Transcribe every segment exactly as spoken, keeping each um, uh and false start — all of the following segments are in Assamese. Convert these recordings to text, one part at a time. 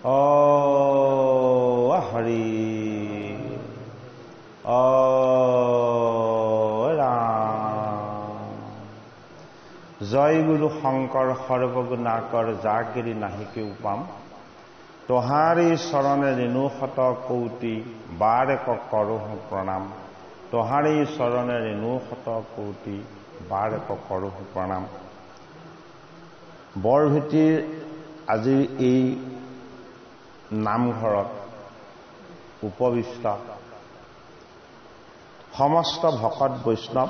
ও হৰি ও ৰাম জয় গুরু শঙ্কৰ সৰ্বগুণাকৰ যাকিৰি নাহিকে উপাম তোহাৰি চৰণে ৰেণু শত কৌটি বাৰ এক কৰোহ প্ৰণাম তোহাৰি চৰণে ৰেণু শত কৌটি বাৰ এক কৰোহ প্ৰণাম বৰভেটিৰ আজিৰ এই নামঘৰত উপবিষ্ট সমস্ত ভকত বৈষ্ণৱ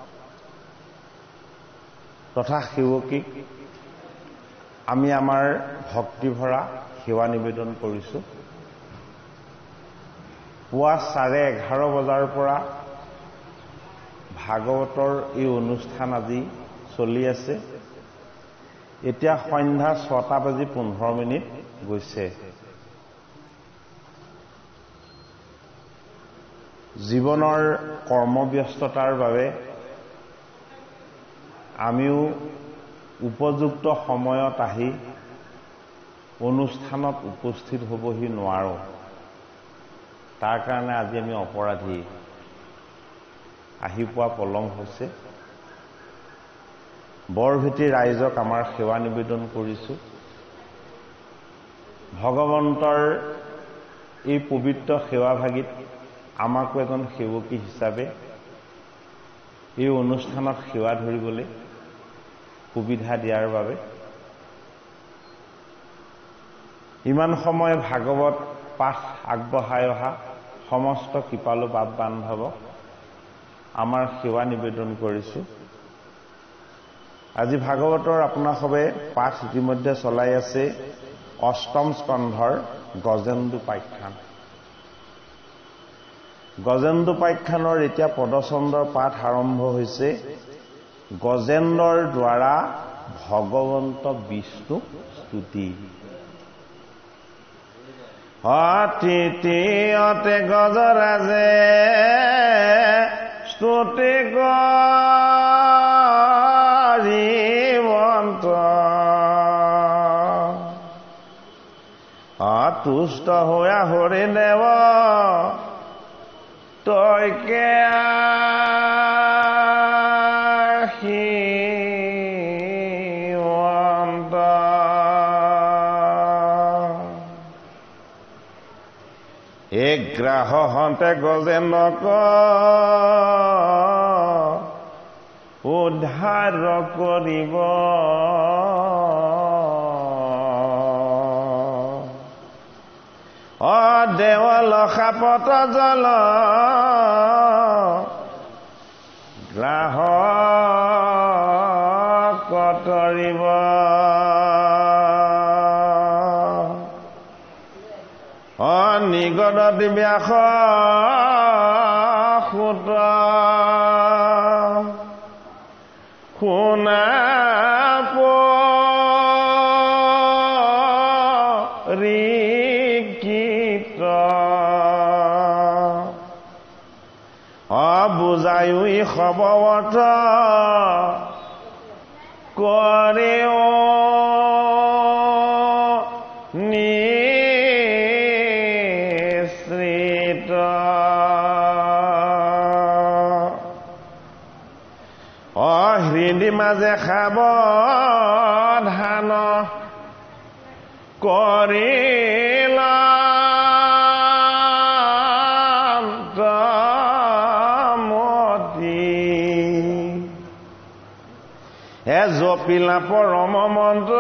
তথা সেৱকীক আমি আমাৰ ভক্তিভৰা সেৱা নিবেদন কৰিছোঁ। পুৱা চাৰে এঘাৰ বজাৰ পৰা ভাগৱতৰ এই অনুষ্ঠান আজি চলি আছে। এতিয়া সন্ধ্যা ছটা বাজি পোন্ধৰ মিনিট গৈছে। জীৱনৰ কৰ্মব্যস্ততাৰ বাবে আমিও উপযুক্ত সময়ত আহি অনুষ্ঠানত উপস্থিত হ'বহি নোৱাৰোঁ। তাৰ কাৰণে আজি আমি অপৰাধী, আহি পোৱা পলম হৈছে। বৰভেটি ৰাইজক আমাৰ সেৱা নিবেদন কৰিছোঁ। ভগৱন্তৰ এই পবিত্ৰ সেৱাভাগীত আমাকো এজন সেৱকী হিচাপে এই অনুষ্ঠানত সেৱা ধৰিবলৈ সুবিধা দিয়াৰ বাবে ইমান সময় ভাগৱত পাঠ আগবঢ়াই অহা সমস্ত কৃপালু বাপ বান্ধৱক আমাৰ সেৱা নিবেদন কৰিছোঁ। আজি ভাগৱতৰ আপোনাসৱে পাঠ ইতিমধ্যে চলাই আছে অষ্টম স্কন্ধৰ গজেন্দুপাখ্যান। গজেন্দুপাখ্যানৰ এতিয়া পদচন্দৰ পাঠ আৰম্ভ হৈছে। গজেন্দ্ৰৰ দ্বাৰা ভগৱন্ত বিষ্ণু স্তুতি। তৃতীয়তে গজৰাজে স্তুতি কৰিবন্ত তুষ্ট হোৱা হৰিদেৱ তইকে আহিবন্ত এক গ্ৰাহ হন্তে গজেন্দ্ৰক উদ্ধাৰ কৰিব অ দেৱল খাপত জল গ্ৰাহ কতৰিব অ নিগদ দিব্যাস সুত শুনা পৰিকৃত অবুজায়ো খবৱত কৰেও নিশ্ৰিত অহৃদি মাজে সাৱধান কৰিল হে জপিলা পৰম মন্ত্ৰ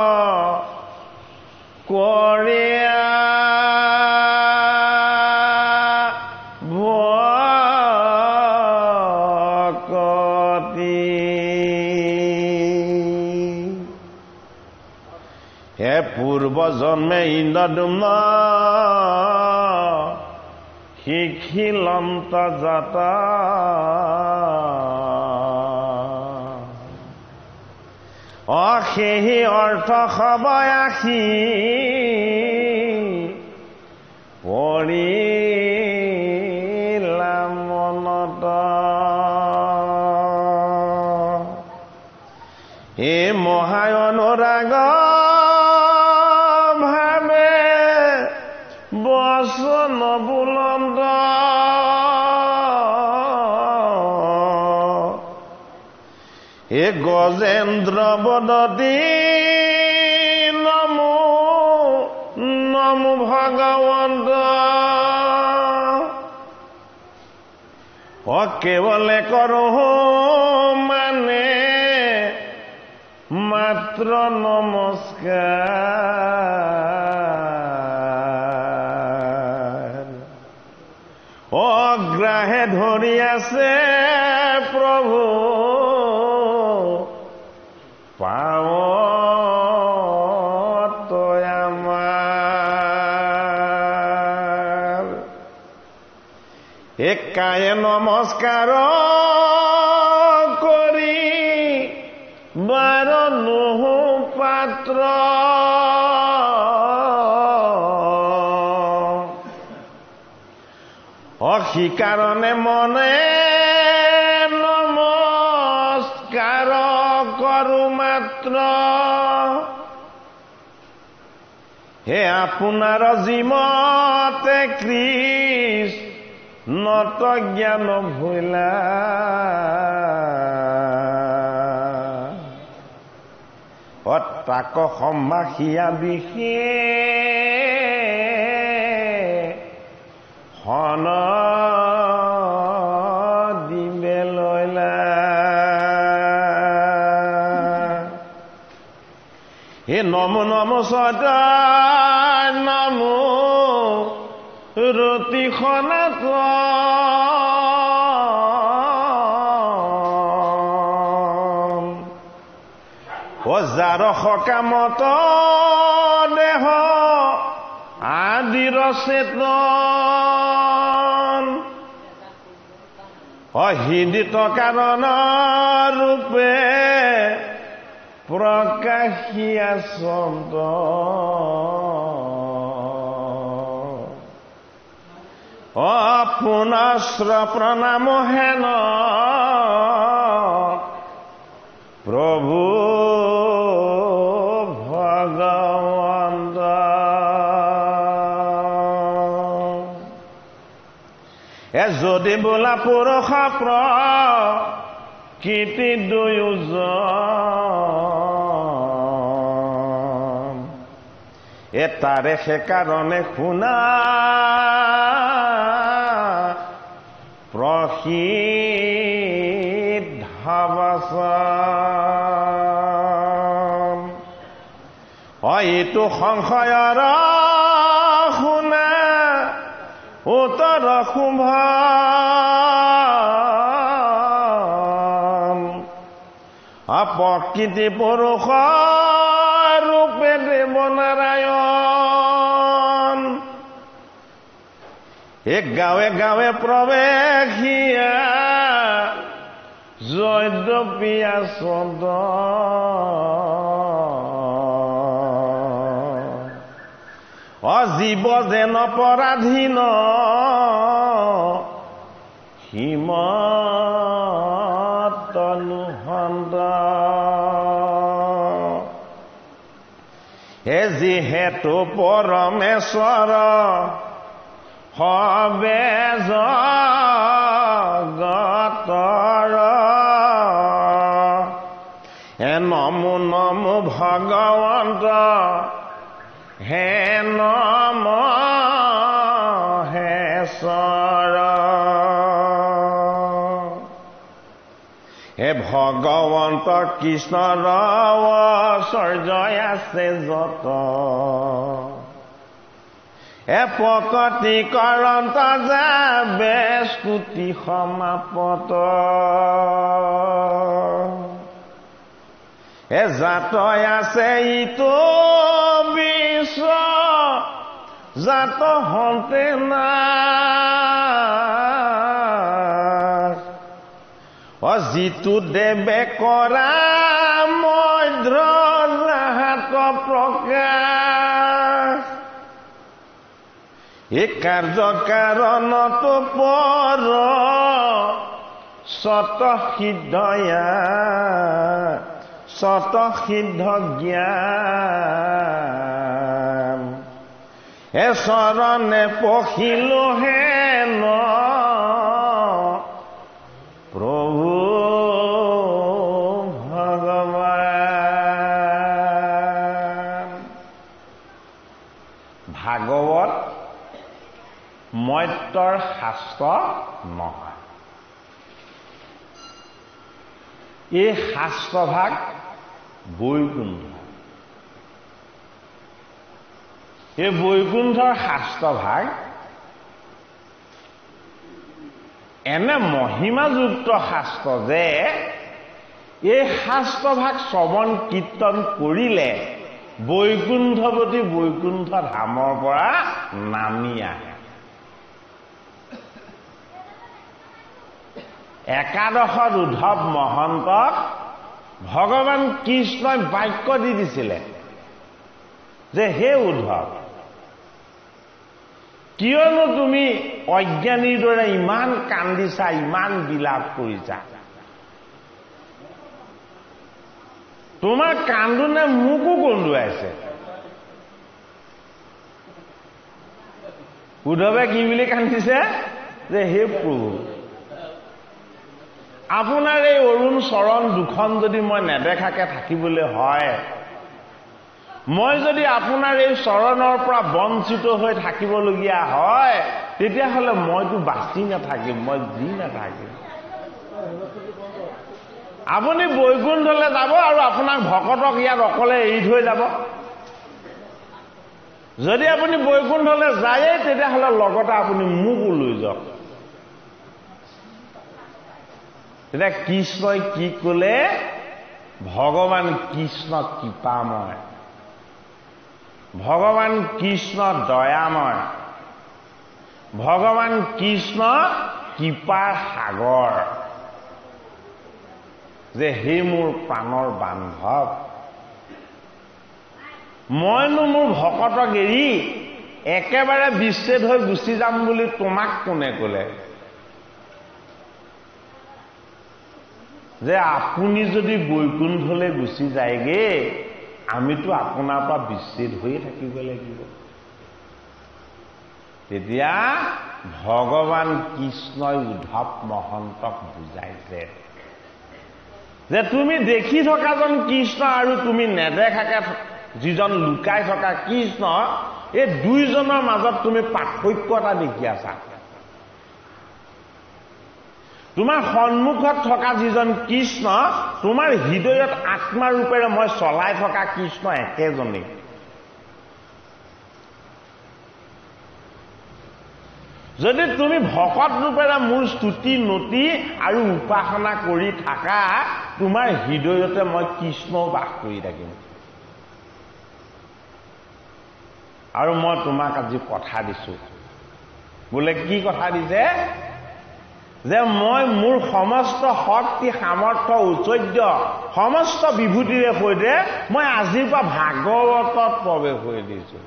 কৰিয়া ভকতি হে পূৰ্ব জন্মে ইন্দ্ৰদুম্ন শিখিলন্ত জাত অশেহি অৰ্থ সবয়াসী পৰিলা মনত এই মহায় অনুৰাগ ভাৱে এ গজেন্দ্র বদতি নমো নমো ভগবন্ত ও কেবলে করো মানে মাত্র নমস্কার অগ্রাহে ধরি আছে প্রভু পাও তয় আমার একায়ে নমস্কার করি বার নহু পাত্র অহিকারণে মনে নমস্কার করু মাত্র হে আপনার জীমতে কৃষ্ণত জ্ঞান ভুলা তাক সম্ভাষিয়া বিষে হন দিবে লইলা হে নম নম সদা নমো রতি সনাত ও যার সকামত দেহ আদির চেতন অহিদিত কারণ রূপে প্রকাশিয়া শব্দ অপুনশ্র প্রণাম হেন প্রভু ভগবন্ত এ যদি বোলা পুৰুষ প্ৰকৃতি দুয়োজন এ তাৰে সেইকাৰণে শুনা প্ৰসিদ্ধ বচন এইটো সংশয়ৰ শুনা উত্তৰ শুভ প্ৰকৃতি পুৰুষ ৰূপে দেৱ নাৰায়ণ এক গাঁৱে গাঁৱে প্ৰৱেশিয়া জয়দ্ৰপিয়া চন্দ অজীৱ যেন পৰাধীন হিমতনুহন্ত হে যিহেতু পৰমেশ্বৰ হবে জগতৰ হে নমো নমো ভগৱন্ত হে নম হে স্বৰ হে ভগৱন্ত কৃষ্ণৰ ঐশ্বৰ্য আছে যত এ প্ৰকটিকৰণত যাবে স্তুতি সমাপত এ জাত আছে ইটো বিশ্ব জাত হন্তে না অজিতু দেৱে কৰা মধ্য জাহাত প্ৰকাশ এই কাৰ্য কাৰণত পৰ সত সিদ্ধয়া সত সিদ্ধ জ্ঞান এ চৰণে পখিলো হেন প্ৰভু ভাগৱত মৰ্ত্যৰ শাস্ত্ৰ নহয়। এই শাস্ত্ৰভাগ বৈকুণ্ঠ। এই বৈকুণ্ঠৰ শাস্ত্ৰভাগ এনে মহিমাযুক্ত শাস্ত্ৰ যে এই শাস্ত্ৰভাগ শ্ৰৱণ কীৰ্তন কৰিলে বৈকুণ্ঠৱতী বৈকুণ্ঠ ধামৰ পৰা নামি আহে। একাদশত উদ্ধৱ মহন্তক ভগৱান কৃষ্ণই বাক্য দি দিছিলে যে হে উদ্ধৱ, কিয়নো তুমি অজ্ঞানীৰ দৰে ইমান কান্দিছা, ইমান বিলাপ কৰিছা? তোমাৰ কান্দোনে মোকো কন্দুৱাইছে। উদ্ধৱে কি বুলি কান্দিছে যে হে প্ৰভু, আপোনাৰ এই অৰুণ চৰণ দুখন যদি মই নেদেখাকে থাকিবলৈ হয়, মই যদি আপোনাৰ এই চৰণৰ পৰা বঞ্চিত হৈ থাকিবলগীয়া হয়, তেতিয়াহ'লে মইতো বাচি নাথাকিম, মই যি নাথাকিম। আপুনি বৈকুণ্ঠলৈ যাব আৰু আপোনাক ভকতক ইয়াত অকলে এৰি থৈ যাব। যদি আপুনি বৈকুণ্ঠলৈ যায়ে, তেতিয়াহ'লে লগতে আপুনি মোকো লৈ যাওক। তেতিয়া কৃষ্ণই কি ক'লে? ভগৱান কৃষ্ণ কৃপাময়, ভগৱান কৃষ্ণ দয়াময়, ভগৱান কৃষ্ণ কৃপাৰ সাগৰ। যে হে মোৰ প্ৰাণৰ বান্ধৱ, মইনো মোৰ ভকতক এৰি একেবাৰে বিচ্ছেদ হৈ গুচি যাম বুলি তোমাক কোনে ক'লে? যে আপুনি যদি বৈকুণ্ঠলৈ গুচি যায়গে, আমিতো আপোনাৰ পৰা বিচ্ছেদ হৈয়ে থাকিব লাগিব। তেতিয়া ভগৱান কৃষ্ণই উদ্ধৱ মহন্তক বুজাইছে যে তুমি দেখি থকাজন কৃষ্ণ আৰু তুমি নেদেখাকে যিজন লুকাই থকা কৃষ্ণ, এই দুইজনৰ মাজত তুমি পাৰ্থক্য এটা দেখি আছা। তোমাৰ সন্মুখত থকা যিজন কৃষ্ণ, তোমাৰ হৃদয়ত আত্মাৰূপেৰে মই চলাই থকা কৃষ্ণ একেজনেই। যদি তুমি ভকত ৰূপেৰে মোৰ স্তুতি নতি আৰু উপাসনা কৰি থাকা, তোমাৰ হৃদয়তে মই কৃষ্ণও বাস কৰি থাকিম। আৰু মই তোমাক আজি কথা দিছো, বোলে কি কথা দিছে? যে মই মোৰ সমস্ত শক্তি সামৰ্থ্য ঐশ্বৰ্য সমস্ত বিভূতিৰে সৈতে মই আজিৰ পৰা ভাগৱতত প্ৰৱেশ কৰি দিছো।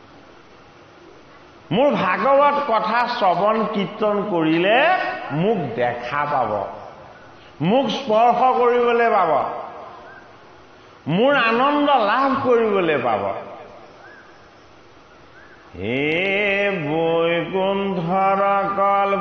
মোৰ ভাগৱত কথা শ্ৰৱণ কীৰ্তন কৰিলে মোক দেখা পাব, মোক স্পৰ্শ কৰিবলৈ পাব, মোৰ আনন্দ লাভ কৰিবলৈ পাব। হে বৈকুণ্ঠৰ কল্প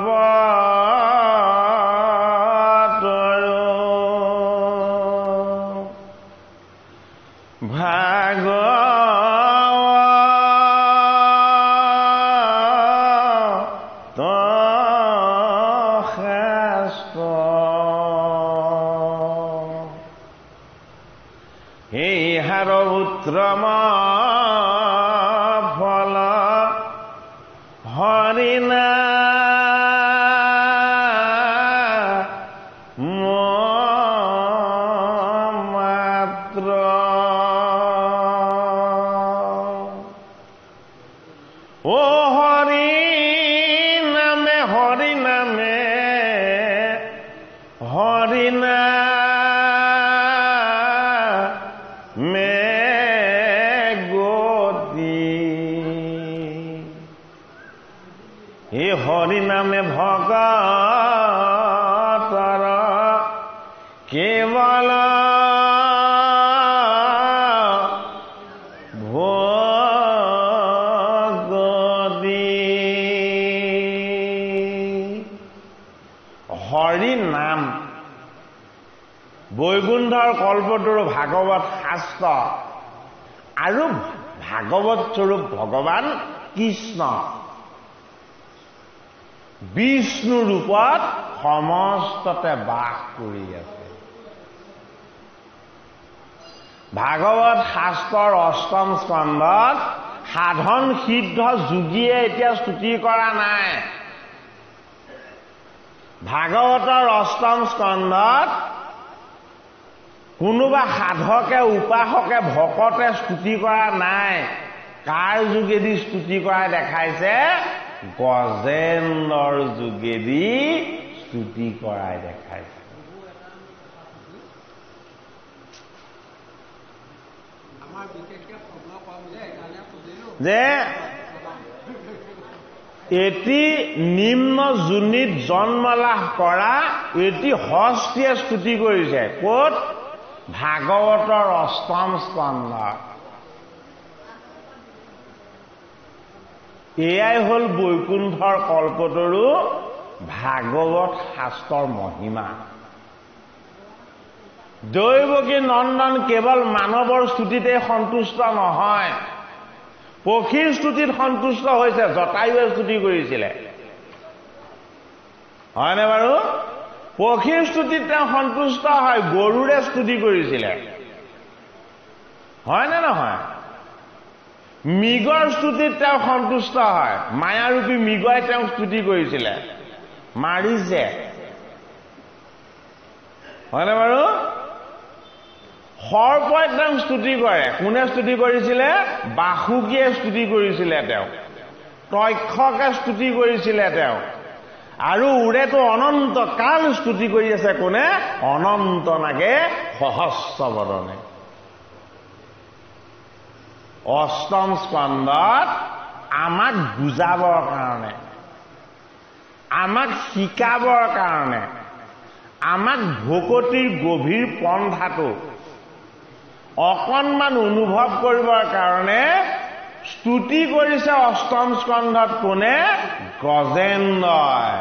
পুত্ৰম ফল হৰিনা মাত্ৰ ও হৰি নামে হৰি নামে হৰি না হৰি নামে ভগতৰ কেৱল ভগতি। হৰি নাম বৈকুণ্ঠৰ কল্পতৰু ভাগৱত শাস্ত্ৰ আৰু ভাগৱত স্বৰূপ ভগৱান কৃষ্ণ বিষ্ণু ৰূপত সমস্ততে বাস কৰি আছে। ভাগৱত শাস্ত্ৰৰ অষ্টম স্কন্ধত সাধন সিদ্ধ যোগীয়ে এতিয়া স্তুতি কৰা নাই। ভাগৱতৰ অষ্টম স্কন্ধত কোনোবা সাধকে উপাসকে ভকতে স্তুতি কৰা নাই। কাৰ যোগেদি স্তুতি কৰা দেখাইছে? গজেন্দ্ৰৰ যোগেদি স্তুতি কৰাই দেখাইছে। যে এটি নিম্ন যোনিত জন্ম লাভ কৰা এটি হস্তীয়ে স্তুতি কৰিছে। ক'ত? ভাগৱতৰ অষ্টম স্কন্ধত। এয়াই হ'ল বৈকুণ্ঠৰ কল্পতৰু ভাগৱত শাস্ত্ৰৰ মহিমা। দৈৱকী নন্দন কেৱল মানৱৰ স্তুতিতে সন্তুষ্ট নহয়, পক্ষীৰ স্তুতিত সন্তুষ্ট হৈছে। জটায়ুৱে স্তুতি কৰিছিলে, হয়নে বাৰু? পক্ষীৰ স্তুতিত তেওঁ সন্তুষ্ট হয়। গৰুৰে স্তুতি কৰিছিলে, হয়নে নহয়? মৃগৰ স্তুতিত তেওঁ সন্তুষ্ট হয়। মায়াৰূপী মৃগই তেওঁক স্তুতি কৰিছিলে, মাৰিছে, হয়নে বাৰু? সৰ্পই তেওঁক স্তুতি কৰে। কোনে স্তুতি কৰিছিলে? বাসুকীয়ে স্তুতি কৰিছিলে তেওঁক। তক্ষকে স্তুতি কৰিছিলে তেওঁক। আৰু উৰেতো অনন্ত কাল স্তুতি কৰি আছে কোনে? অনন্ত নাগে সহস্ৰ বদনে। অষ্টম স্কন্ধত আমাক বুজাবৰ কাৰণে, আমাক শিকাবৰ কাৰণে, আমাক ভকতিৰ গভীৰ পন্থাটো অকণমান অনুভৱ কৰিবৰ কাৰণে স্তুতি কৰিছে অষ্টম স্কন্ধত কোনে? গজেন্দ্ৰই।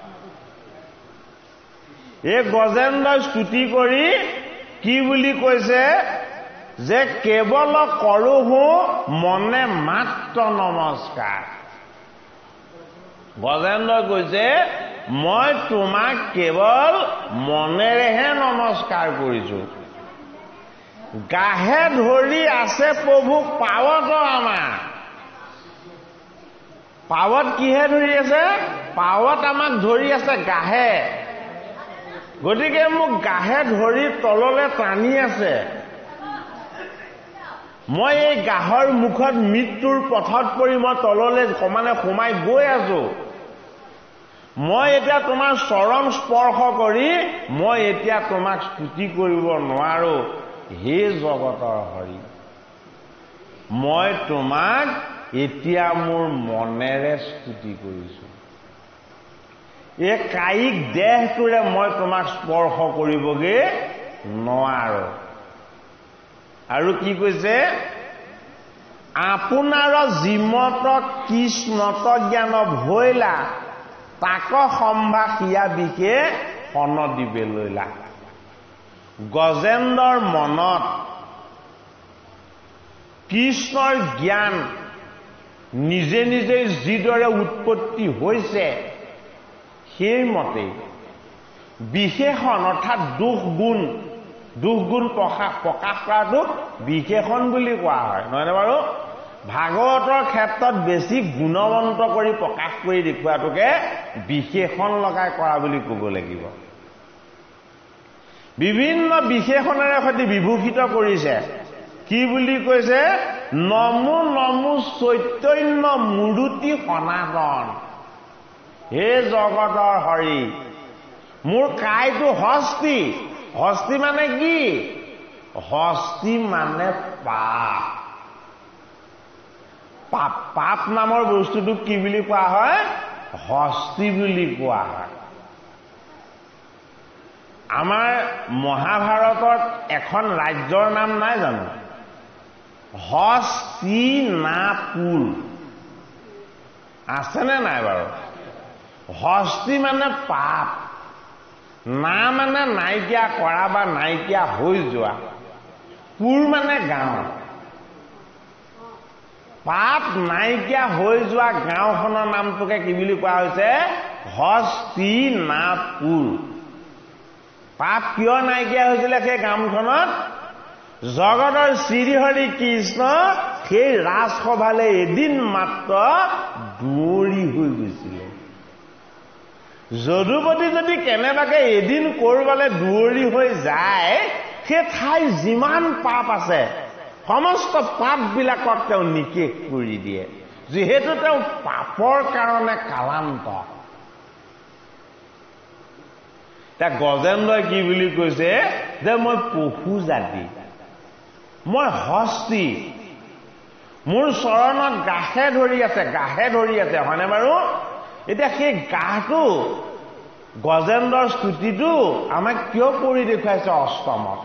এই গজেন্দ্ৰই স্তুতি কৰি কি বুলি কৈছে? যে কেৱল কৰোহো মনে মাত্ৰ নমস্কাৰ। গজেন্দ্ৰই কৈছে মই তোমাক কেৱল মনেৰেহে নমস্কাৰ কৰিছো। গাহে ধৰি আছে প্ৰভু পাৱত। আমাৰ পাৱত কিহে ধৰি আছে? পাৱত আমাক ধৰি আছে গাহে। গতিকে মোক গাহে ধৰি তললে টানি আছে। মই এই গাহৰ মুখত মৃত্যুৰ পথত পৰি মই তললৈ সমানে সোমাই গৈ আছো। মই এতিয়া তোমাৰ চৰণ স্পৰ্শ কৰি মই এতিয়া তোমাক স্তুতি কৰিব নোৱাৰো। হে জগতৰ হৰি, মই তোমাক এতিয়া মোৰ মনেৰে স্তুতি কৰিছো। এই কায়িক দেহটোৰে মই তোমাক স্পৰ্শ কৰিবগে নোৱাৰো। আৰু কি কৈছে? আপোনাৰ জিমত কৃষ্ণত জ্ঞান ভৈলা, তাক সম্ভাষিয়া বিকে সন দিবে লৈলা। গজেন্দ্ৰৰ মনত কৃষ্ণৰ জ্ঞান নিজে নিজে যিদৰে উৎপত্তি হৈছে সেইমতে বিশেষণ অৰ্থাৎ দুখ গুণ দুখ গুণ প্ৰকাশ প্ৰকাশ কৰাটোক বিশেষণ বুলি কোৱা হয়, নহয়নে বাৰু? ভাগৱতৰ ক্ষেত্ৰত বেছি গুণৱন্ত কৰি প্ৰকাশ কৰি দেখুৱাটোকে বিশেষণ লগাই কৰা বুলি ক'ব লাগিব। বিভিন্ন বিশেষণেৰে সৈতে বিভূষিত কৰিছে। কি বুলি কৈছে? নমো নমো চৈতন্য মূৰ্তি সনাতন। হে জগতৰ হৰি, মোৰ কাইটো হস্তি। হস্তি মানে কি? হস্তি মানে পাপ। পাপ পাপ নামৰ বস্তুটোক কি বুলি কোৱা হয়? হস্তি বুলি কোৱা হয়। আমাৰ মহাভাৰতত এখন ৰাজ্যৰ নাম নাই জানো? হস্তিনাপুৰ আছেনে নাই বাৰু? হস্তি মানে পাপ, না মানে নাইকিয়া কৰা বা নাইকিয়া হৈ যোৱা, পুৰ মানে গাঁও। পাপ নাইকিয়া হৈ যোৱা গাঁওখনৰ নামটোকে কি বুলি কোৱা হৈছে হস্তিনাপুৰ পাপ কিয় নাইকিয়া হৈছিলে সেই গাঁওখনত জগতৰ শ্ৰীহৰি কৃষ্ণ সেই ৰাজসভালৈ এদিন মাত্ৰ দৌৰি হৈ গৈছিলে যদুপতি যদি কেনেবাকে এদিন কৰবালে দৌৰি হৈ যায় সেই ঠাই যিমান পাপ আছে সমস্ত পাপ বিলাকক তেওঁ নিকেশ কৰি দিয়ে যিহেতু তেওঁ পাপৰ কাৰণে কালান্ত তা গজেন্দ্ৰই কি বুলি কৈছে যে মই পশু জাতি মই হস্তি মোৰ চৰণত গাহে ধৰি আছে গাহে ধৰি আছে হয়নে বাৰু এতিয়া সেই গাহটো গজেন্দ্ৰৰ স্তুতিটো আমাক কিয় কৰি দেখুৱাইছে অষ্টমত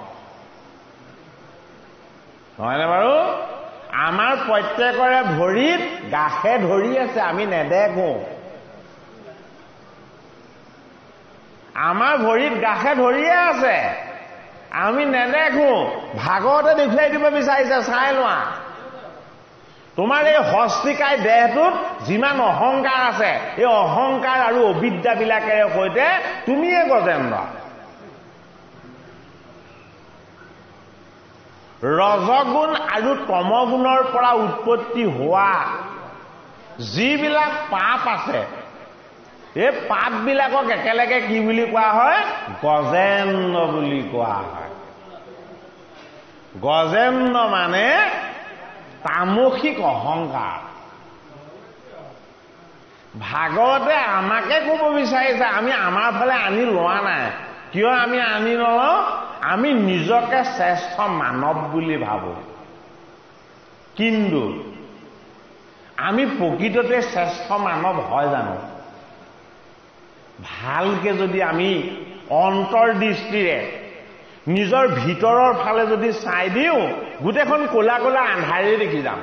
হয়নে বাৰু আমাৰ প্ৰত্যেকৰে ভৰিত গাহে ধৰি আছে আমি নেদেখো আমাৰ ভৰিত গাহে ধৰিয়ে আছে আমি নেদেখো ভাগৱতে দেখুৱাই দিব বিচাৰিছে চাই লোৱা তোমাৰ এই হস্তিকাই দেহটোত যিমান অহংকাৰ আছে এই অহংকাৰ আৰু অবিদ্যাবিলাকেৰে সৈতে তুমিয়ে গজেন্দ্ৰ ৰজগুণ আৰু তমগুণৰ পৰা উৎপত্তি হোৱা যিবিলাক পাপ আছে এই পাপ বিলাকক একেলগে কি বুলি কোৱা হয় গজেন্দ্ৰ বুলি কোৱা হয় গজেন্দ্ৰ মানে তামসিক অহংকাৰ ভাগৱতে আমাকে ক'ব বিচাৰিছে আমি আমাৰ ফালে আনি লোৱা নাই কিয় আমি আনি নলওঁ আমি নিজকে শ্ৰেষ্ঠ মানৱ বুলি ভাবো কিন্তু আমি প্ৰকৃততে শ্ৰেষ্ঠ মানৱ হয় জানো ভালকে যদি আমি অন্তৰ্দৃষ্টিৰে নিজৰ ভিতৰৰ ফালে যদি চাই দিওঁ গোটেইখন কোলা কোলা আন্ধাৰে দেখি যাম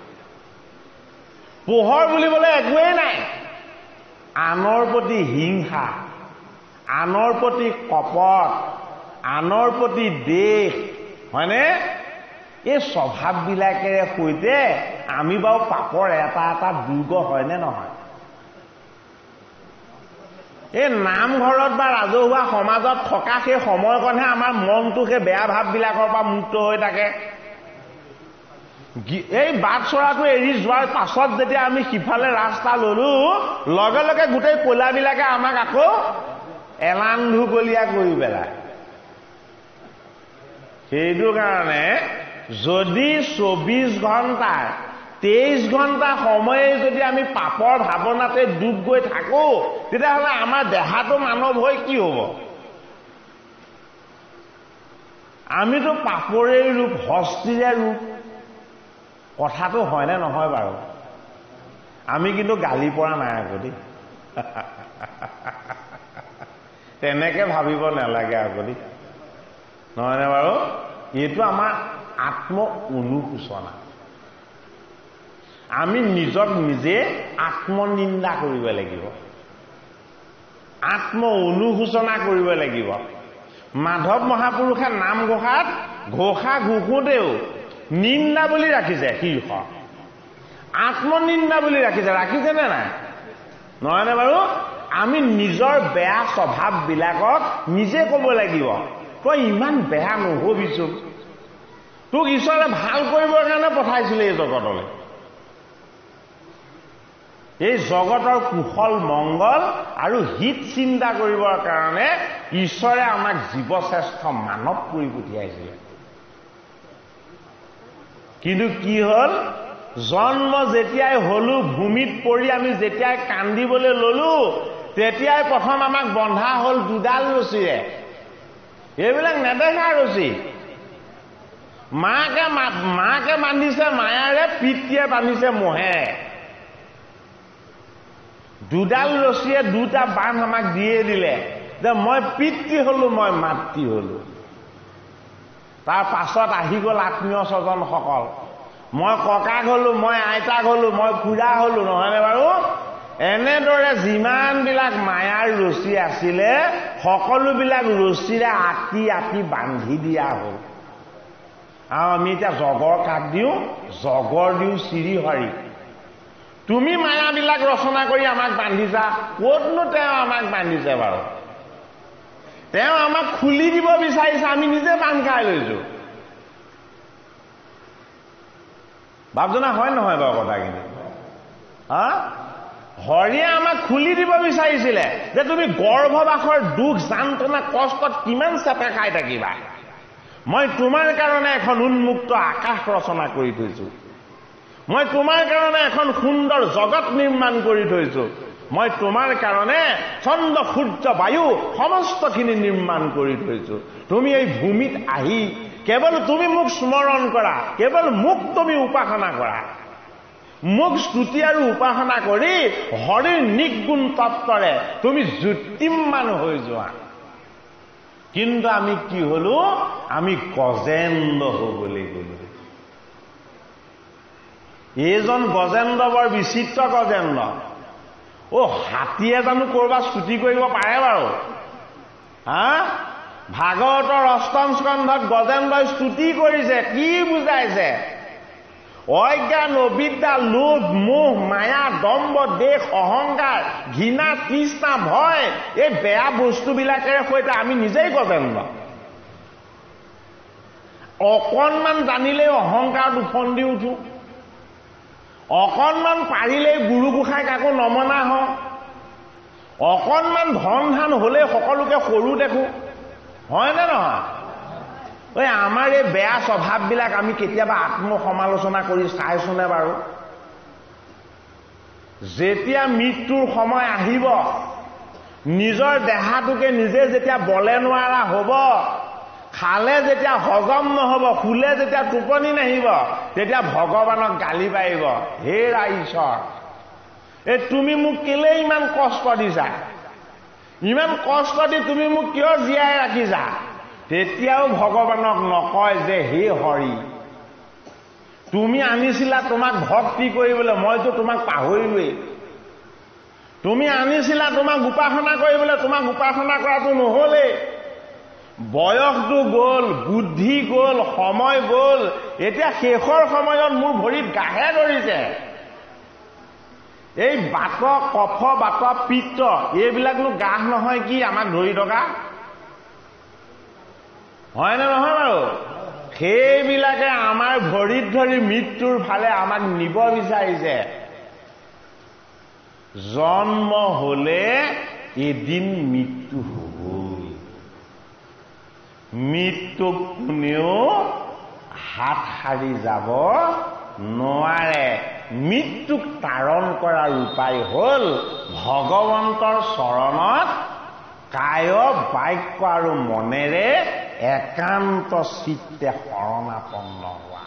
পোহৰ বুলিবলৈ একোৱেই নাই আনৰ প্ৰতি হিংসা আনৰ প্ৰতি কপট আনৰ প্ৰতি দেশ হয়নে এই স্বভাৱবিলাকেৰে সৈতে আমি বাৰু পাপৰ এটা এটা দুৰ্গ হয়নে নহয় এই নামঘৰত বা ৰাজহুৱা সমাজত থকা সেই সময়কণহে আমাৰ মনটো সেই বেয়া ভাৱবিলাকৰ পৰা মুক্ত হৈ থাকে এই বাট চৰাটো এৰি যোৱাৰ পাছত যেতিয়া আমি সিফালে ৰাস্তা ললো লগে লগে গোটেই কলাবিলাকে আমাক আকৌ এলান্ধুকলীয়া কৰি পেলায় সেইটো কাৰণে যদি চৌবিশ ঘণ্টাৰ তেইশ ঘণ্টা সময়ে যদি আমি পাপৰ ভাৱনাতে ডুব গৈ থাকো তেতিয়াহ'লে আমাৰ দেহাটো মানৱ হৈ কি হ'ব আমিতো পাপৰে ৰূপ হস্তিৰে ৰূপ কথাটো হয়নে নহয় বাৰু আমি কিন্তু গালি পৰা নাই আগতে তেনেকে ভাবিব নালাগে আগতে নহয়নে বাৰু এইটো আমাৰ আত্ম অনুশোচনা আমি নিজক নিজে আত্মনিন্দা কৰিব লাগিব আত্ম অনুশোচনা কৰিব লাগিব মাধৱ মহাপুৰুষে নাম ঘোষাত ঘোষা ঘোষোতেও নিন্দা বুলি ৰাখিছে শীৰ্ষ আত্মনিন্দা বুলি ৰাখিছে ৰাখিছে নে নাই নহয়নে বাৰু আমি নিজৰ বেয়া স্বভাৱবিলাকক নিজে ক'ব লাগিব তই ইমান বেয়া নহবিচোন তোক ঈশ্বৰে ভাল কৰিবৰ কাৰণে পঠাইছিলে এই জগতলৈ এই জগতৰ কুশল মংগল আৰু হিত চিন্তা কৰিবৰ কাৰণে ঈশ্বৰে আমাক জীৱশ্ৰেষ্ঠ মানৱ কৰি পঠিয়াইছিলে কিন্তু কি হ'ল জন্ম যেতিয়াই হলো ভূমিত পৰি আমি যেতিয়াই কান্দিবলৈ ললো তেতিয়াই প্ৰথম আমাক বন্ধা হ'ল দুডাল ৰছীৰে এইবিলাক নেদেখা ৰছী মাকে মাকে বান্ধিছে মায়াৰে পিতৃয়ে বান্ধিছে মোহে দুডাল ৰছীয়ে দুটা বান্ধ আমাক দিয়ে দিলে যে মই পিতৃ হলো মই মাতৃ হলো তাৰ পাছত আহি গ'ল আত্মীয় স্বজনসকল মই ককাক হলো মই আইতাক হলো মই খুৰা হলো নহয়নে বাৰু এনেদৰে যিমানবিলাক মায়াৰ ৰছী আছিলে সকলোবিলাক ৰছীৰে আঁতি আঁতি বান্ধি দিয়া হ'ল আৰু আমি এতিয়া জগৰ কাক দিওঁ জগৰ দিওঁ শ্ৰীহৰি তুমি মায়াবিলাক ৰচনা কৰি আমাক বান্ধিছা ক'তনো তেওঁ আমাক বান্ধিছে বাৰু তেওঁ আমাক খুলি দিব বিচাৰিছে আমি নিজে বান্ধ খাই লৈছো ভাবজনা হয় নহয় বাৰু কথাখিনি হা হৰিয়ে আমাক খুলি দিব বিচাৰিছিলে যে তুমি গৰ্ভবাসৰ দুখ যান্ত্ৰণা কষ্টত কিমান চেপে খাই থাকিবা মই তোমাৰ কাৰণে এখন উন্মুক্ত আকাশ ৰচনা কৰি থৈছো মই তোমাৰ কাৰণে এখন সুন্দৰ জগত নিৰ্মাণ কৰি থৈছো মই তোমাৰ কাৰণে চন্দ্ৰ সূৰ্য বায়ু সমস্তখিনি নিৰ্মাণ কৰি থৈছো তুমি এই ভূমিত আহি কেৱল তুমি মোক স্মৰণ কৰা কেৱল মোক তুমি উপাসনা কৰা মোক স্তুতি আৰু উপাসনা কৰি হৰিৰ নিগুণ তত্ত্বৰে তুমি জ্যোতিম্মান হৈ যোৱা কিন্তু আমি কি হলো আমি গজেন্দ্ৰ হ'বলৈ গলো এইজন গজেন্দ্ৰ বৰ বিচিত্ৰ গজেন্দ্ৰ ও হাতীয়ে জানো কৰবাত স্তুতি কৰিব পাৰে বাৰু হা ভাগৱতৰ অষ্টম স্কন্ধত গজেন্দ্ৰই স্তুতি কৰিছে কি বুজাইছে অজ্ঞান অবিদ্যা লোভ মোহ মায়া দম্ভ দেশ অহংকাৰ ঘৃণা তৃষ্ণা ভয় এই বেয়া বস্তুবিলাকেৰে সৈতে আমি নিজেই গজেন্দ্ৰ অকণমান জানিলেই অহংকাৰত উফন্দি উঠো অকণমান পাৰিলেই গুৰু গোসাঁই কাকো নমনা হওঁ অকণমান ধন ধান হলে সকলোকে সৰু দেখো হয়নে নহয় ঐ আমাৰ এই বেয়া স্বভাৱবিলাক আমি কেতিয়াবা আত্মসমালোচনা কৰি চাইছোনে বাৰু যেতিয়া মৃত্যুৰ সময় আহিব নিজৰ দেহাটোকে নিজে যেতিয়া বলে নোৱাৰা হ'ব খালে যেতিয়া হজম নহব শুলে যেতিয়া টোপনি নাহিব তেতিয়া ভগৱানক গালি পাৰিব হে ঈশ্বৰ এই তুমি মোক কেলে ইমান কষ্ট দিছা ইমান কষ্ট দি তুমি মোক কিয় জীয়াই ৰাখিছা তেতিয়াও ভগৱানক নকয় যে হে হৰি তুমি আনিছিলা তোমাক ভক্তি কৰিবলৈ মইতো তোমাক পাহৰিলোৱেই তুমি আনিছিলা তোমাক উপাসনা কৰিবলৈ তোমাক উপাসনা কৰাটো নহলেই বয়সটো গ'ল বুদ্ধি গ'ল সময় গ'ল এতিয়া শেষৰ সময়ত মোৰ ভৰিত গাহে ধৰিছে এই বাত কফ বাত পিত্ত এইবিলাকনো গাহ নহয় কি আমাক ধৰি থকা হয়নে নহয় বাৰু সেইবিলাকে আমাৰ ভৰিত ধৰি মৃত্যুৰ ফালে আমাক নিব বিচাৰিছে জন্ম হলে এদিন মৃত্যু হ'বই মৃত্যুক কোনেও হাত সাৰি যাব নোৱাৰে মৃত্যুক তাৰণ কৰাৰ উপায় হ'ল ভগৱন্তৰ চৰণত কায় বাক্য আৰু মনেৰে একান্ত চিত্তে শৰণাপন্ন হোৱা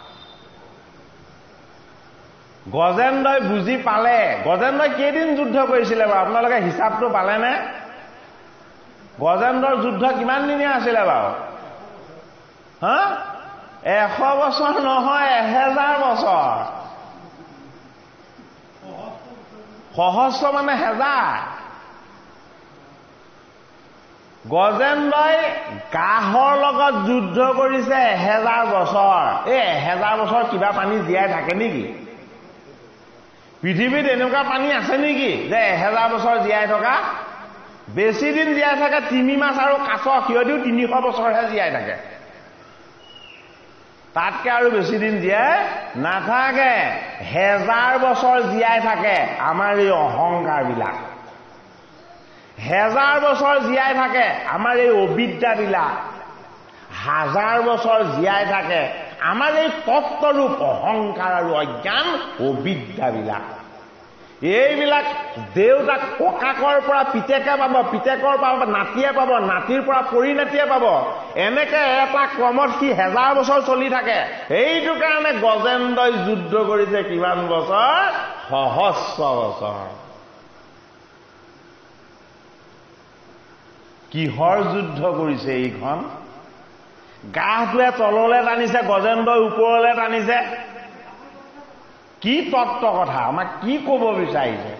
গজেন্দ্ৰই বুজি পালে গজেন্দ্ৰই কেইদিন যুদ্ধ কৰিছিলে বাৰু আপোনালোকে হিচাপটো পালেনে গজেন্দ্ৰৰ যুদ্ধ কিমান দিনীয়া আছিলে বাৰু হা এশ বছৰ নহয় এহেজাৰ বছৰ সহস্ৰ মানে হেজাৰ গজেন্দ্ৰই কাহৰ লগত যুদ্ধ কৰিছে এহেজাৰ বছৰ এই এহেজাৰ বছৰ কিবা পানী জীয়াই থাকে নেকি পৃথিৱীত এনেকুৱা পানী আছে নেকি যে এহেজাৰ বছৰ জীয়াই থকা বেছি দিন জীয়াই থাকে তিমি মাছ আৰু কাছ সিহঁতিও তিনিশ বছৰহে জীয়াই থাকে তাতকে আৰু বেছি দিন জীয়াই নাথাকে হেজাৰ বছৰ জীয়াই থাকে আমাৰ এই অহংকাৰ বিলাক হেজাৰ বছৰ জীয়াই থাকে আমাৰ এই অবিদ্যাবিলাক হাজাৰ বছৰ জীয়াই থাকে আমাৰ এই তত্ত্বৰূপ অহংকাৰ আৰু অজ্ঞান অবিদ্যাবিলাক এইবিলাক দেউতাক ককাকৰ পৰা পিতেকে পাব পিতেকৰ পৰা নাতিয়ে পাব নাতিৰ পৰা পৰিণতিয়ে পাব এনেকে এটা ক্ৰমত সি হেজাৰ বছৰ চলি থাকে এইটো কাৰণে গজেন্দ্ৰই যুদ্ধ কৰিছে কিমান বছৰ সহস্ৰ বছৰ কিহৰ যুদ্ধ কৰিছে এইখন গাহটোৱে তললৈ টানিছে গজেন্দ্ৰই ওপৰলৈ টানিছে কি তত্ত্ব কথা আমাক কি ক'ব বিচাৰিছে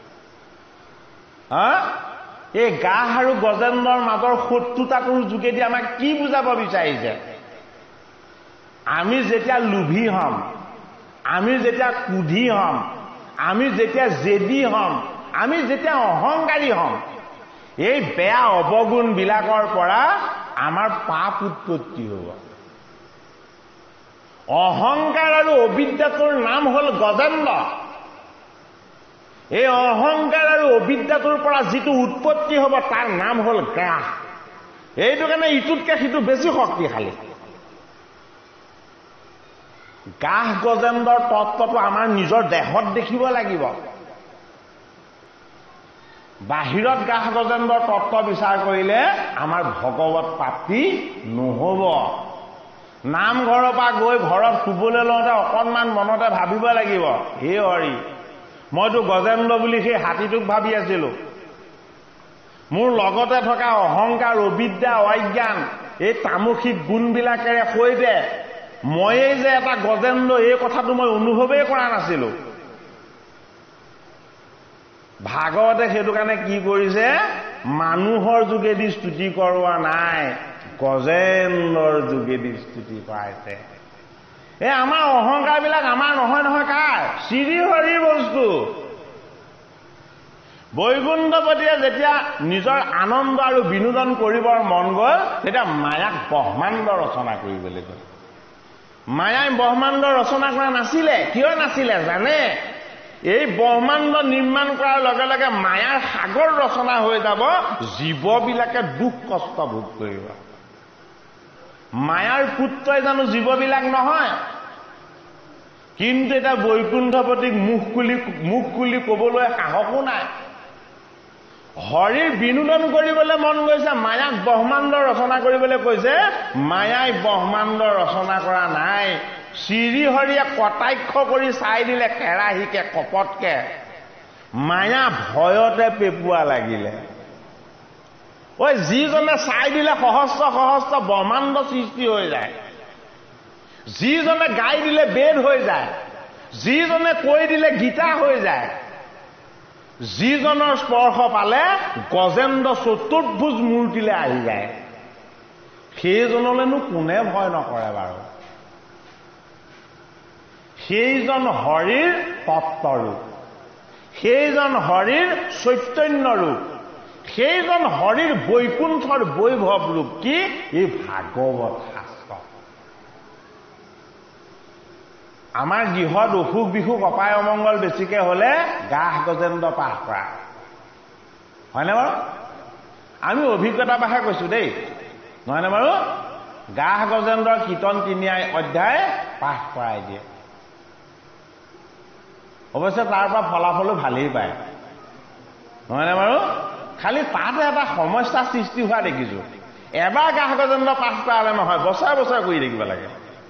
হা এই গাহ আৰু গজেন্দ্ৰৰ মাজৰ শত্ৰুতাটোৰ যোগেদি আমাক কি বুজাব বিচাৰিছে আমি যেতিয়া লোভী হম, আমি যেতিয়া কুধি হম, আমি যেতিয়া জেদি হম, আমি যেতিয়া অহংকাৰী হম, এই বেয়া অৱগুণ বিলাকৰ পৰা আমাৰ পাপ উৎপত্তি হ'ব। অহংকাৰ আৰু অবিদ্যাটোৰ নাম হ'ল গজেন্দ্ৰ। এই অহংকাৰ আৰু অবিদ্যাটোৰ পৰা যিটো উৎপত্তি হ'ব তাৰ নাম হ'ল গ্ৰাস। এইটো কাৰণে ইটোতকে সিটো বেছি শক্তিশালী। গ্ৰাস গজেন্দ্ৰৰ তত্ত্বটো আমাৰ নিজৰ দেহত দেখিব লাগিব। বাহিৰত গ্ৰাস গজেন্দ্ৰৰ তত্ত্ব বিচাৰ কৰিলে আমাৰ ভগৱত প্ৰাপ্তি নহ'ব। নামঘৰৰ পৰা গৈ ঘৰত শুবলৈ লওঁতে অকণমান মনতে ভাবিব লাগিব, হে হৰি, মইতো গজেন্দ্ৰ বুলি সেই হাতীটোক ভাবি আছিলো। মোৰ লগতে থকা অহংকাৰ, অবিদ্যা, অজ্ঞান, এই তামসিক গুণবিলাকেৰে সৈতে ময়েই যে এটা গজেন্দ্ৰ, এই কথাটো মই অনুভৱেই কৰা নাছিলো। ভাগৱতে সেইটো কাৰণে কি কৰিছে, মানুহৰ যোগেদি স্তুতি কৰোৱা নাই, গজেন্দ্ৰৰ যোগেদি স্তুতি কৰাইছে। এই আমাৰ অহংকাৰবিলাক আমাৰ নহয় নহয়, কাৰ? শ্ৰী হৰিৰ বস্তু। বৈকুণ্ঠপতিয়ে যেতিয়া নিজৰ আনন্দ আৰু বিনোদন কৰিবৰ মন গ'ল, তেতিয়া মায়াক ব্ৰহ্মাণ্ড ৰচনা কৰিবলৈ গ'ল। মায়াই ব্ৰহ্মাণ্ড ৰচনা কৰা নাছিলে। কিয় নাছিলে জানে? এই ব্ৰহ্মাণ্ড নিৰ্মাণ কৰাৰ লগে লগে মায়াৰ সাগৰ ৰচনা হৈ যাব, জীৱবিলাকে দুখ কষ্ট ভোগ কৰিব। মায়াৰ পুত্ৰই জানো জীৱবিলাক নহয়? কিন্তু এতিয়া বৈকুণ্ঠপতিক মুখ খুলি মুখ খুলি কবলৈ সাহসো নাই। হৰিৰ বিনোদন কৰিবলৈ মন গৈছে, মায়াক ব্ৰহ্মাণ্ড ৰচনা কৰিবলৈ কৈছে। মায়াই ব্ৰহ্মাণ্ড ৰচনা কৰা নাই। শ্ৰীহৰিয়ে কটাক্ষ কৰি চাই দিলে কেৰাহীকে, কপটকে। মায়া ভয়তে পেপুৱা লাগিলে। ঐ, যিজনে চাই দিলে সহস্ৰ সহস্ৰ ব্ৰহ্মাণ্ড সৃষ্টি হৈ যায়, যিজনে গাই দিলে বেদ হৈ যায়, যিজনে কৈ দিলে গীতা হৈ যায়, যিজনৰ স্পৰ্শ পালে গজেন্দ্ৰ চতুৰ্ভুজ মূৰ্তিলৈ আহি যায়, সেইজনলৈনো কোনে ভয় নকৰে বাৰু? সেইজন হৰিৰ তত্ত্বৰূপ, সেইজন হৰিৰ চৈতন্য ৰূপ, সেইজন হৰিৰ বৈকুণ্ঠৰ বৈভৱ ৰূপ কি? এই ভাগৱত শাস্ত্ৰ। আমাৰ গৃহত অসুখ বিসুখ অপায় অমংগল বেছিকে হলে গ্ৰাস গজেন্দ্ৰ পাঠ কৰা হয়নে বাৰু? আমি অভিজ্ঞতা পাহে কৈছো দেই, নহয়নে বাৰু? গ্ৰাস গজেন্দ্ৰৰ কীৰ্তন তিনি অধ্যায় পাঠ কৰাই দিয়ে। অৱশ্যে তাৰ পৰা ফলাফলো ভালেই পায়, নহয়নে বাৰু? খালি তাতে এটা সমস্যা সৃষ্টি হোৱা দেখিছো। এবাৰ গ্ৰাস গজেন্দ্ৰ পাঠ কৰালে নহয়, বছৰে বছৰে কৰি থাকিব লাগে,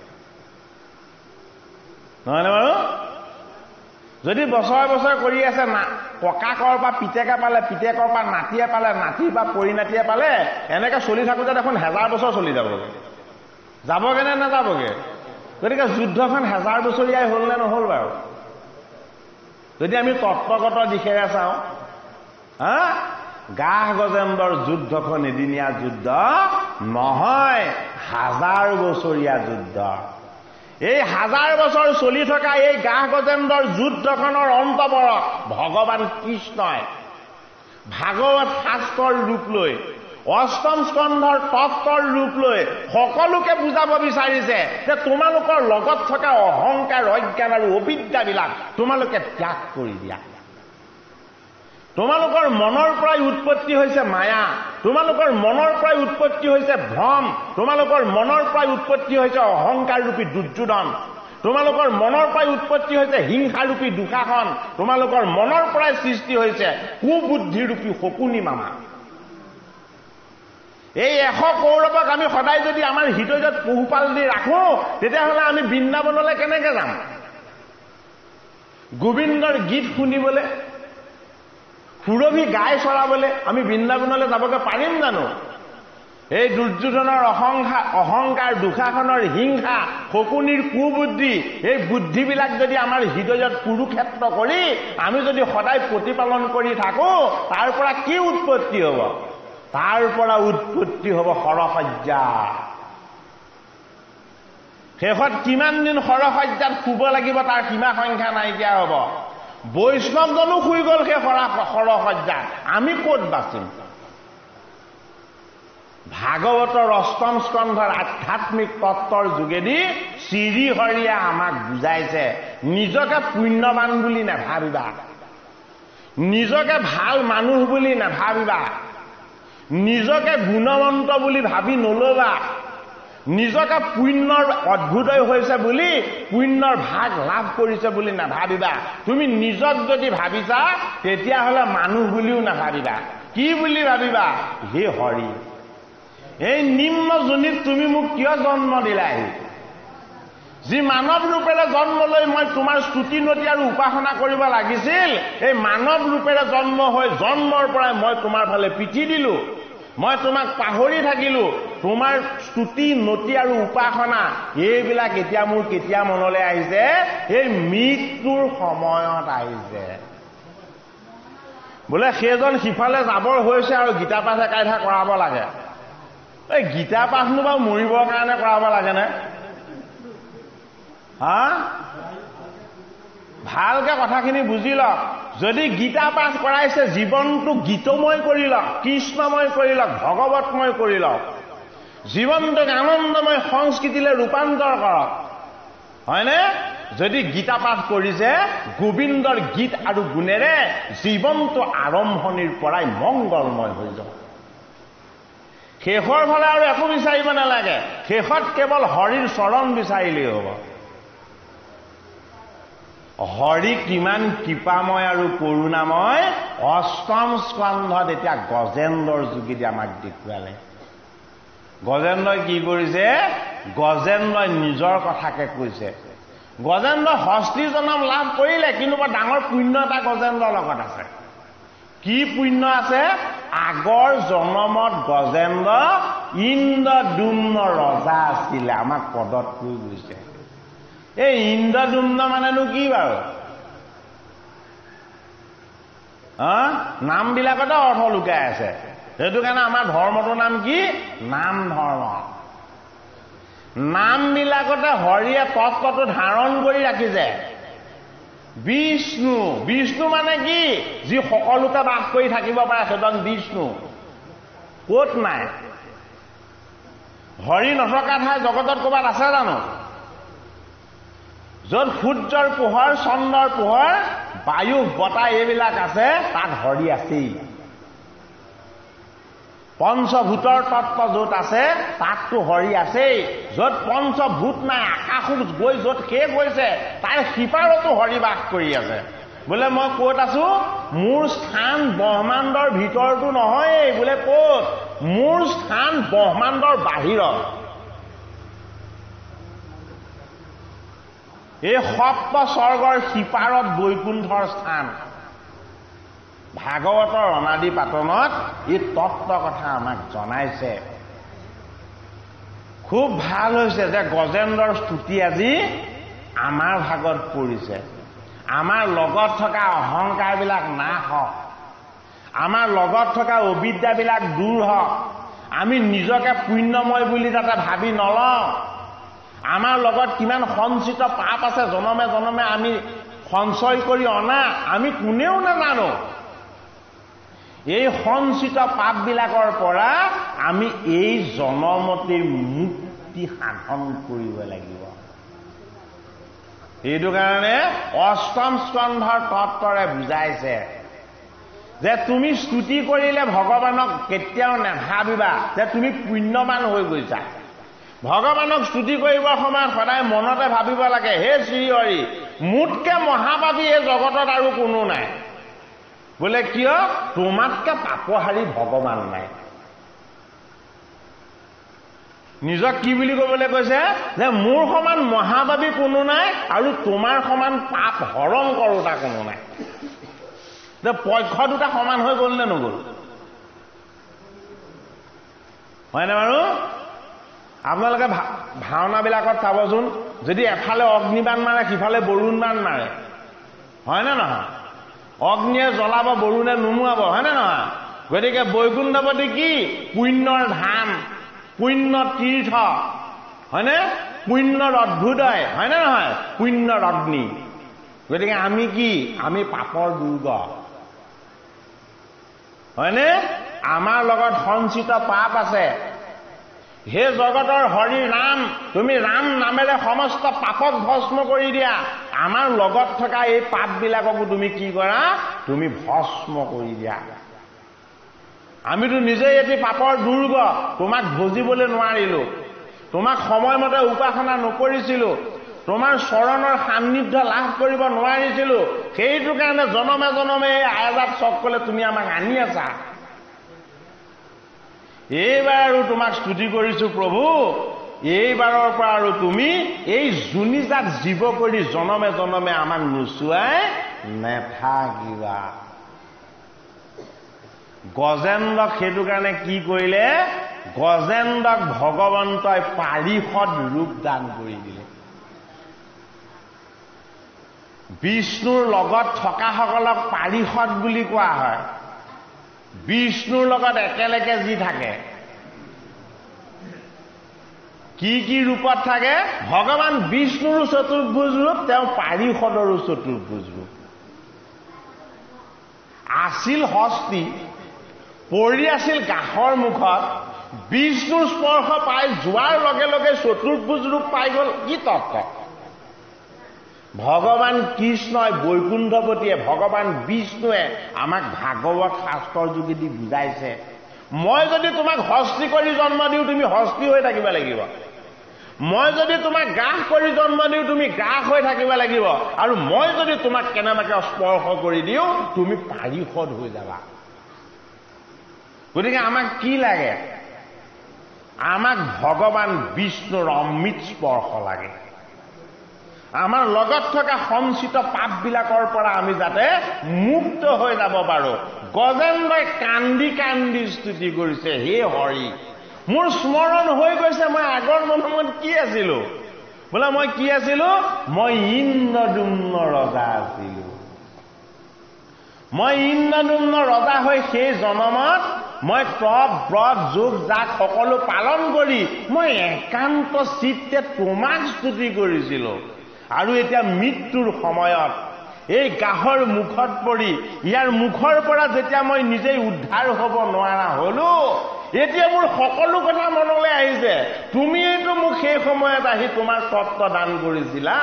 নহয়নে বাৰু? যদি বছৰে বছৰে কৰি আছে, না ককাকৰ পৰা পিতেকে পালে, পিতেকৰ পৰা নাতিয়ে পালে, নাতিৰ পৰা পৰিণাতিয়ে পালে, এনেকে চলি থাকোতে দেখোন হেজাৰ বছৰ চলি যাবগে। যাবগে নে নাযাবগে? গতিকে যুদ্ধখন হেজাৰ বছৰীয়াই হ'ল নে নহ'ল বাৰু? যদি আমি তত্ত্বগত দিশেৰে চাওঁ, হা, গ্ৰাস গজেন্দ্ৰৰ যুদ্ধখন এদিনীয়া যুদ্ধ নহয়, হাজাৰ বছৰীয়া যুদ্ধ। এই হাজাৰ বছৰ চলি থকা এই গ্ৰাস গজেন্দ্ৰৰ যুদ্ধখনৰ অন্তবৰত ভগৱান কৃষ্ণই ভাগৱত শাস্ত্ৰৰ ৰূপ লৈ, অষ্টম স্কন্ধৰ তত্ত্বৰ ৰূপ লৈ সকলোকে বুজাব বিচাৰিছে যে তোমালোকৰ লগত থকা অহংকাৰ, অজ্ঞান আৰু অবিদ্যাবিলাক তোমালোকে ত্যাগ কৰি দিয়া। তোমালোকৰ মনৰ পৰাই উৎপত্তি হৈছে মায়া, তোমালোকৰ মনৰ পৰাই উৎপত্তি হৈছে ভ্ৰম, তোমালোকৰ মনৰ পৰাই উৎপত্তি হৈছে অহংকাৰ ৰূপী দুৰ্যোধন, তোমালোকৰ মনৰ পৰাই উৎপত্তি হৈছে হিংসাৰূপী দুঃশাসন, তোমালোকৰ মনৰ পৰাই সৃষ্টি হৈছে কুবুদ্ধিৰূপী শকুনি মামা। এই এশ কৌৰৱক আমি সদায় যদি আমাৰ হৃদয়ত পোহপাল দি ৰাখো, তেতিয়াহ'লে আমি বৃন্দাবনলৈ কেনেকে যাম? গোবিন্দৰ গীত শুনিবলৈ, সুৰভি গাই চৰাবলৈ আমি বৃন্দাবনলৈ যাবগে পাৰিম জানো? এই দুৰ্যোধনৰ অহংকাৰ, অহংকাৰ দুঃশাসনৰ হিংসা, শকুনিৰ কুবুদ্ধি, এই বুদ্ধিবিলাক যদি আমাৰ হৃদয়ত কুৰুক্ষেত্ৰ কৰি আমি যদি সদায় প্ৰতিপালন কৰি থাকো, তাৰ পৰা কি উৎপত্তি হ'ব? তাৰ পৰা উৎপত্তি হ'ব সৰসজ্জা। শেষত কিমান দিন সৰসজ্জাত শুব লাগিব তাৰ সীমা সংখ্যা নাইকিয়া হ'ব। বৈষ্ণৱজনো শুই গ'ল সেই সৰসজ্জাত, আমি ক'ত বাচিম? ভাগৱতৰ অষ্টম স্কন্ধৰ আধ্যাত্মিক তত্বৰ যোগেদি শ্ৰীহৰিয়ে আমাক বুজাইছে, নিজকে পুণ্যৱান বুলি নাভাবিবা, নিজকে ভাল মানুহ বুলি নাভাবিবা, নিজকে গুণৱন্ত বুলি ভাবি নল'বা, নিজকে পুণ্যৰ অদ্ভুতই হৈছে বুলি পুণ্যৰ ভাগ লাভ কৰিছে বুলি নাভাবিবা। তুমি নিজক যদি ভাবিছা তেতিয়াহ'লে মানুহ বুলিও নাভাবিবা। কি বুলি ভাবিবা? হে হৰি, এই নিম্ন যোনিত তুমি মোক কিয় জন্ম দিলাহি? যি মানৱ ৰূপেৰে জন্ম লৈ মই তোমাৰ স্তুতি নতি আৰু উপাসনা কৰিব লাগিছিল, এই মানৱ ৰূপেৰে জন্ম হৈ জন্মৰ পৰাই মই তোমাৰ ফালে পিঠি দিলো, মই তোমাক পাহৰি থাকিলো। তোমাৰ স্তুতি নতি আৰু উপাসনা এইবিলাক এতিয়া মোৰ কেতিয়া মনলৈ আহিছে? এই মৃত্যুৰ সময়ত আহিছে। বোলে সেইজন সিফালে যাবৰ হৈছে আৰু গীতা পাঠ একাইঠা কৰাব লাগে। এই গীতা পাঠনো বাৰু মৰিবৰ কাৰণে কৰাব লাগেনে? হা, ভালকে কথাখিনি বুজি লওক। যদি গীতা পাঠ কৰাইছে, জীৱনটো গীতময় কৰি লওক, কৃষ্ণময় কৰি লওক, ভগৱতময় কৰি লওক, জীৱনটোক আনন্দময় সংস্কৃতিলৈ ৰূপান্তৰ কৰক, হয়নে? যদি গীতা পাঠ কৰিছে, গোবিন্দৰ গীত আৰু গুণেৰে জীৱনটো আৰম্ভণিৰ পৰাই মংগলময় হৈ যাব। শেষৰ ফালে আৰু একো বিচাৰিব নালাগে, শেষত কেৱল হৰিৰ চৰণ বিচাৰিলেই হ'ব। হৰি কিমান কৃপাময় আৰু কৰোণাময় অষ্টম স্কন্ধত এতিয়া গজেন্দ্ৰৰ যোগেদি আমাক দেখুৱালে। গজেন্দ্ৰই কি কৰিছে? গজেন্দ্ৰই নিজৰ কথাকে কৈছে। গজেন্দ্ৰ হস্তি জনম লাভ কৰিলে, কিন্তু বৰ ডাঙৰ পুণ্য এটা গজেন্দ্ৰৰ লগত আছে। কি পুণ্য আছে? আগৰ জনমত গজেন্দ্ৰ ইন্দ্ৰদুম্ন ৰজা আছিলে, আমাক পদত কৈ গৈছে। এই ইন্দ্ৰদুম্ন মানেনো কি বাৰু? নামবিলাকতে অৰ্থ লুকাই আছে। সেইটো কাৰণে আমাৰ ধৰ্মটোৰ নাম কি? নাম ধৰ্ম। নামবিলাকতে হৰিয়ে তত্ত্বটো ধাৰণ কৰি ৰাখিছে। বিষ্ণু, বিষ্ণু মানে কি? যি সকলোতে বাস কৰি থাকিব পাৰে সেইজন বিষ্ণু। ক'ত নাই? হৰি নথকা ঠাই জগতত ক'ৰবাত আছে জানো? য'ত সূৰ্যৰ পোহৰ, চন্দ্ৰৰ পোহৰ, বায়ু, বতাহ এইবিলাক আছে, তাত হৰি আছেই। পঞ্চভূতৰ তত্ত্ব য'ত আছে তাততো হৰি আছেই। য'ত পঞ্চভূত নাই, আকাশত গৈ য'ত শেষ হৈছে তাৰ সিপাৰতো হৰি বাস কৰি আছে। বোলে মই ক'ত আছো? মোৰ স্থান ব্ৰহ্মাণ্ডৰ ভিতৰতো নহয়, বোলে ক'ত? মোৰ স্থান ব্ৰহ্মাণ্ডৰ বাহিৰত। এই সপ্ত স্বৰ্গৰ সিপাৰত বৈকুণ্ঠৰ স্থান। ভাগৱতৰ অনাদি পাতনত এই তত্ত্ব কথা আমাক জনাইছে। খুব ভাল হৈছে যে গজেন্দ্ৰৰ স্তুতি আজি আমাৰ ভাগত পৰিছে। আমাৰ লগত থকা অহংকাৰবিলাক নাশ হওক, আমাৰ লগত থকা অবিদ্যাবিলাক দূৰ হওক, আমি নিজকে পুণ্যময় বুলি যাতে ভাবি নলওঁ। আমাৰ লগত কিমান সঞ্চিত পাপ আছে, জনমে জনমে আমি সঞ্চয় কৰি অনা, আমি কোনেও নাজানো। এই সঞ্চিত পাপবিলাকৰ পৰা আমি এই জনমতিৰ মুক্তি সাধন কৰিব লাগিব। এইটো কাৰণে অষ্টম স্কন্ধৰ তত্ত্বৰে বুজাইছে যে তুমি স্তুতি কৰিলে ভগৱানক কেতিয়াও নাভাবিবা যে তুমি পুণ্যৱান হৈ গৈছা। ভগৱানক স্তুতি কৰিবৰ সময়ত সদায় মনতে ভাবিব লাগে, হে শ্ৰীহৰি, মোতকে মহাপাপী এই জগতত আৰু কোনো নাই। বোলে কিয়? তোমাতকে পাপহাৰী ভগৱান নাই। নিজক কি বুলি ক'বলৈ কৈছে? যে মোৰ সমান মহাপাপী কোনো নাই আৰু তোমাৰ সমান পাপ হৰণ কৰোতা কোনো নাই। যে পক্ষ দুটা সমান হৈ গ'ল নে নগ'ল? হয়নে বাৰু? আপোনালোকে ভাওনাবিলাকত চাবচোন, যদি এফালে অগ্নিবাণ মাৰে সিফালে বৰুণবাণ মাৰে, হয়নে নহয়? অগ্নিয়ে জ্বলাব, বৰুণে নুমুৱাব, হয়নে নহয়? গতিকে বৈকুণ্ঠপতি কি? পুণ্যৰ ধাম, পুণ্য তীৰ্থ, হয়নে? পুণ্যৰ অদ্ভুতয় হয় না নহয় পুণ্যৰ অগ্নি গতিকে আমি কি আমি পাপৰ দুৰ্গ হয়নে আমাৰ লগত সঞ্চিত পাপ আছে হে জগতৰ হৰি নাম তুমি ৰাম নামেৰে সমস্ত পাপক ভস্ম কৰি দিয়া আমাৰ লগত থকা এই পাপ বিলাককো তুমি কি কৰা তুমি ভস্ম কৰি দিয়া আমিতো নিজে এটি পাপৰ দুৰ্গ তোমাক ভজিবলৈ নোৱাৰিলো তোমাক সময়মতে উপাসনা নকৰিছিলো তোমাৰ চৰণৰ সান্নিধ্য লাভ কৰিব নোৱাৰিছিলো সেইটো কাৰণে জনমে জনমে এই আয়াজাত চকলে তুমি আমাক আনি আছা এইবাৰ আৰু তোমাক স্তুতি কৰিছো প্ৰভু এইবাৰৰ পৰা আৰু তুমি এই জুনিজাত জীৱ কৰি জনমে জনমে আমাক নুচুৱাই নেথাকিবা গজেন্দ্ৰক সেইটো কাৰণে কি কৰিলে গজেন্দ্ৰক ভগৱন্তই পাৰিষদ ৰূপ দান কৰি দিলে বিষ্ণুৰ লগত থকাসকলক পাৰিষদ বুলি কোৱা হয় বিষ্ণুৰ লগত একেলগে যি থাকে কি কি ৰূপত থাকে ভগৱান বিষ্ণুৰো চতুৰ্ভুজ ৰূপ তেওঁ পাৰিষদৰো চতুৰ্ভুজ ৰূপ আছিল হস্তি পৰি আছিল কাষৰ মুখত বিষ্ণুৰ স্পৰ্শ পাই যোৱাৰ লগে লগে চতুৰ্ভুজ ৰূপ পাই গল কি তত্ত্ব ভগৱান কৃষ্ণই বৈকুণ্ঠপতিয়ে ভগৱান বিষ্ণুৱে আমাক ভাগৱত শাস্ত্ৰৰ যোগেদি বুজাইছে মই যদি তোমাক হস্তি কৰি জন্ম দিওঁ তুমি হস্তি হৈ থাকিব লাগিব মই যদি তোমাক গ্ৰাস কৰি জন্ম দিওঁ তুমি গ্ৰাস হৈ থাকিব লাগিব আৰু মই যদি তোমাক কেনেবাকে স্পৰ্শ কৰি দিওঁ তুমি পাৰিষদ হৈ যাবা গতিকে আমাক কি লাগে আমাক ভগৱান বিষ্ণুৰ অমৃত স্পৰ্শ লাগে আমাৰ লগত থকা সঞ্চিত পাপবিলাকৰ পৰা আমি যাতে মুক্ত হৈ যাব পাৰো গজেন্দ্ৰই কান্দি কান্দি স্তুতি কৰিছে হে হৰি মোৰ স্মৰণ হৈ গৈছে মই আগৰ জন্মত কি আছিলো বোলে মই কি আছিলো মই ইন্দ্ৰদুম্ন ৰজা আছিলো মই ইন্দ্ৰদুম্ন ৰজা হৈ সেই জন্মত মই তপ ব্ৰত যোগ যাগ সকলো পালন কৰি মই একান্ত চিত্তে তোমাক স্তুতি কৰিছিলো আৰু এতিয়া মৃত্যুৰ সময়ত এই গাহৰ মুখত পৰি ইয়াৰ মুখৰ পৰা যেতিয়া মই নিজেই উদ্ধাৰ হ'ব নোৱাৰা হলো এতিয়া মোৰ সকলো কথা মনলৈ আহিছে তুমিয়েইতো মোক সেই সময়ত আহি তোমাৰ তত্ত্ব দান কৰিছিলা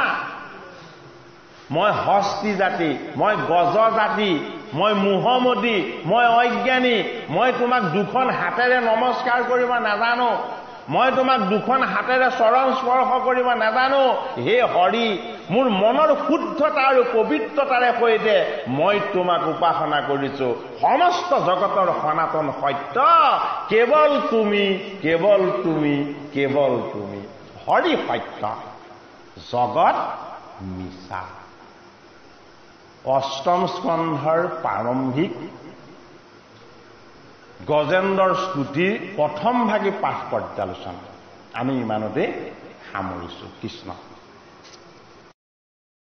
মই হস্তি জাতি মই গজ জাতি মই মোহমদী মই অজ্ঞানী মই তোমাক দুখন হাতেৰে নমস্কাৰ কৰিব নাজানো মই তোমাক দুখন হাতেৰে চৰণ স্পৰ্শ কৰিব নাজানো হে হৰি মোৰ মনৰ শুদ্ধতা আৰু পবিত্ৰতাৰে সৈতে মই তোমাক উপাসনা কৰিছো সমস্ত জগতৰ সনাতন সত্য কেৱল তুমি কেৱল তুমি কেৱল তুমি হৰি সত্য জগত মিছা অষ্টম স্কন্ধৰ প্ৰাৰম্ভিক গজেন্দ্ৰৰ স্তুতিৰ প্ৰথম ভাগী পাঠ পৰ্যালোচনা আমি ইমানতে সামৰিছো কৃষ্ণ